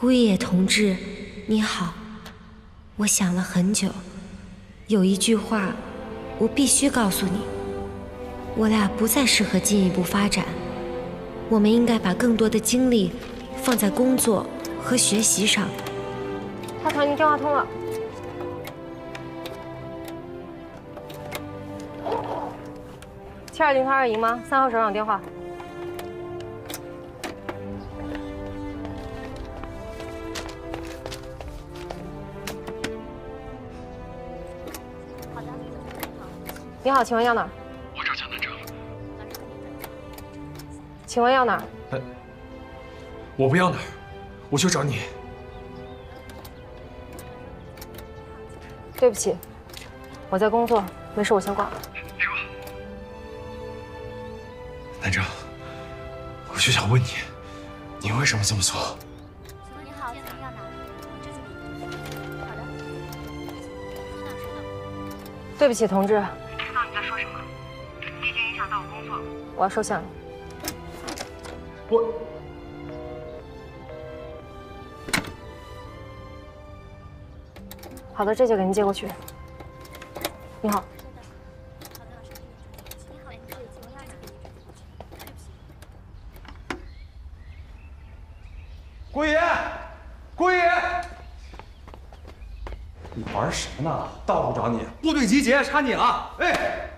姑爷同志，你好。我想了很久，有一句话，我必须告诉你：我俩不再适合进一步发展。我们应该把更多的精力放在工作和学习上。 他传你电话通了。720他是姨妈，3号首长电话。 你好，请问要哪儿？ 我找江南城。 请问要哪儿？ 我不要哪儿，我就找你。 对不起，我在工作，没事，我先挂了。 别挂。南城，我就想问你，你为什么这么做？ 请问你好，请问要哪儿？这就好的。 对不起，同志。 知道你在说什么，你已经影响到我工作了。 我要收线了。 我好的，这就给您接过去。你好。 顾爷，顾爷，你玩什么呢？到处找你，部队集结，查你了。哎。